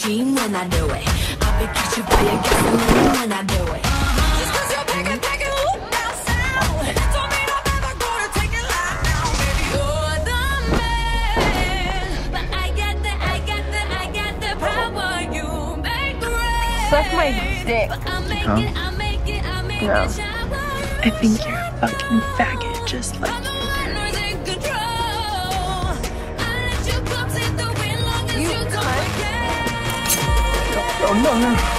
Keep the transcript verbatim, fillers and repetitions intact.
steam when I do it. I'll be catching fire, gasoline when I do it. Just 'cause you're back and back and whoop that sound, don't mean I'm ever gonna take it live now, baby. You're the man, but I got the, I got the, I got the power. You make rain. Suck my dick. But I make Huh? it, I make it, I make No. it shower. I think you're a fucking faggot, just like I'm the you, one Daddy. who's in control. I let you come take the wind long as You you don't cunt. forget. Oh, no, no.